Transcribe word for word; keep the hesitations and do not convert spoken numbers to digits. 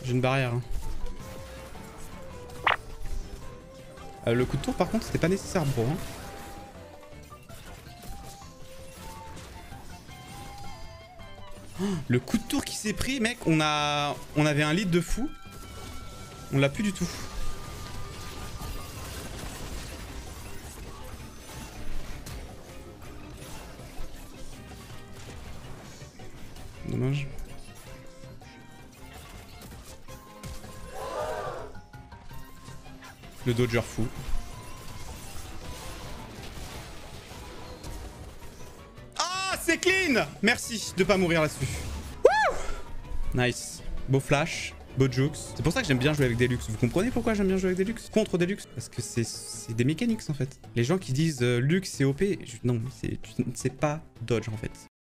J'ai une barrière. Hein. Euh, le coup de tour, par contre, c'était pas nécessaire, bro. Hein. Oh, le coup de tour qui s'est pris, mec, on a... On avait un lead de fou. On l'a plus du tout. Dommage. Le dodger fou. Ah, c'est clean! Merci de pas mourir là-dessus. Nice. Beau flash. Beau jukes. C'est pour ça que j'aime bien jouer avec des Lux. Vous comprenez pourquoi j'aime bien jouer avec des Lux? Contre des Lux. Parce que c'est des mécaniques en fait. Les gens qui disent euh, Lux c'est O P, je... non, tu ne sais pas dodge en fait.